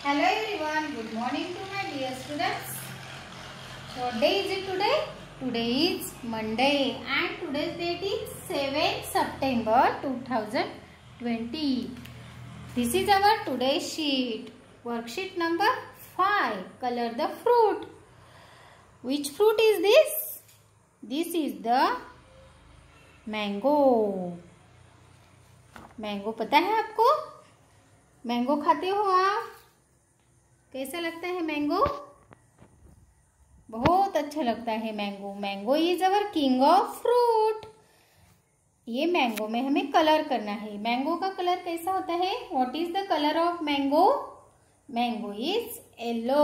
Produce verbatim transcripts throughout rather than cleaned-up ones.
Hello everyone, good morning to my dear students. So what day is it today? Today is Monday and today's date is seventh September two thousand twenty. This is our today's sheet. Worksheet number five. Color the fruit. Which fruit is this? This is the mango. Mango पता है आपको? Mango खाते हो आप? कैसा लगता है mango? बहुत अच्छा लगता है mango. Mango is our king of fruit. ये मैंगो में हमें कलर करना है. मैंगो का कलर कैसा होता है? What is the colour of mango? Mango is yellow.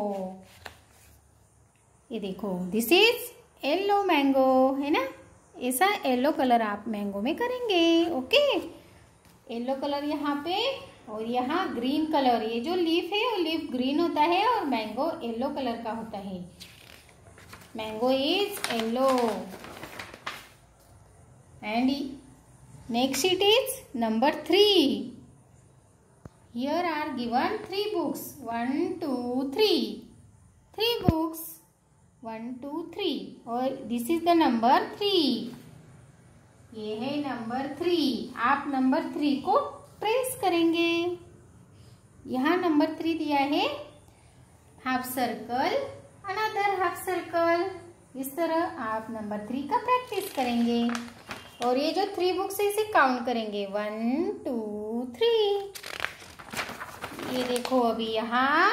ये देखो, दिस इज येलो मैंगो, है ना? ऐसा येलो कलर आप मैंगो में करेंगे. ओके, येलो कलर यहाँ पे और यहाँ ग्रीन कलर. ये जो लीफ है वो लीफ ग्रीन होता है और मैंगो येलो कलर का होता है. Mango is yellow. And next sheet is number three. Here are given three books. One two three. Three books. One two three. और this is the number three. ये है number three. आप number three को trace करेंगे. यहाँ number three दिया है. Half circle, another half circle. इस तरह आप नंबर थ्री का प्रैक्टिस करेंगे. और ये जो थ्री बुक्स है इसे काउंट करेंगे. One two three. ये देखो, अभी यहाँ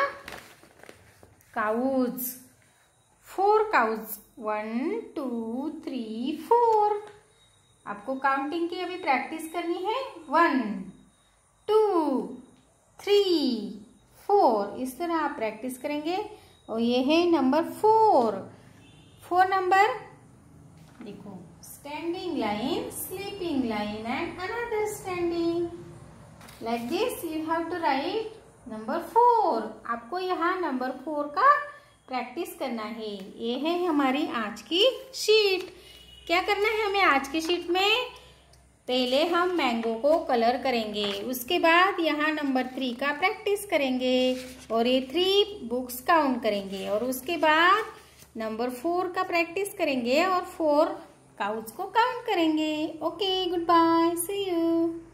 cows. Four cows. One two three four. आपको काउंटिंग की अभी प्रैक्टिस करनी है. One two three four. इस तरह आप प्रैक्टिस करेंगे. और ये है नंबर फोर. फोर नंबर देखो, standing line, sleeping line and another standing. Like this you have to write number four. आपको यहाँ नंबर फोर का प्रैक्टिस करना है. ये है हमारी आज की शीट. क्या करना है हमें आज की शीट में? पहले हम मैंगो को कलर करेंगे. उसके बाद यहाँ नंबर थ्री का प्रैक्टिस करेंगे और ये थ्री बुक्स काउंट करेंगे. और उसके बाद नंबर फोर का प्रैक्टिस करेंगे और फोर काउज को काउंट करेंगे. Okay, good bye, see you.